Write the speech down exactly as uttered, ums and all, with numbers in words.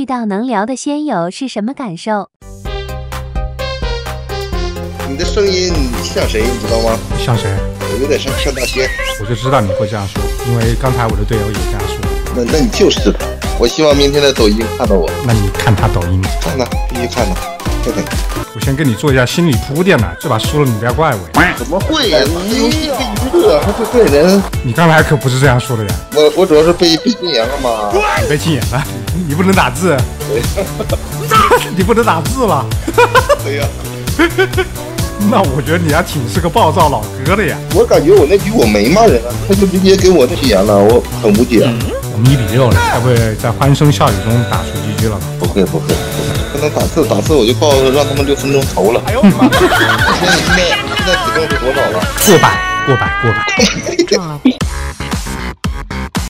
遇到能聊的仙友是什么感受？ 你的声音像谁，你知道吗？ 像谁？ 我有点像像大仙。 我就知道你会这样说，因为刚才我的队友也这样说。 那那你就是他。我希望明天在抖音看到我。 那你看他抖音？ 看的，必须看的。对对。 我先跟你做一下心理铺垫呢，这把输了你不要怪我。 怎么会呀？这游戏被娱乐还会被人。 你刚才可不是这样说的呀。 我我主要是被被禁言了嘛。 你被禁言了？你不能打字。你不能打字了。 对呀。 那我觉得你还挺是个暴躁老哥的呀。 我感觉我那局我没骂人啊，他就直接给我禁言了，我很无解。 嗯、我们一比六了，该不会在欢声笑语中打出 G G 了吧？ 不会不会，不能打字，打字我就报让他们六分钟投了。哎呦我的妈！现在现在现在体重是多少了？ 过百过百过百。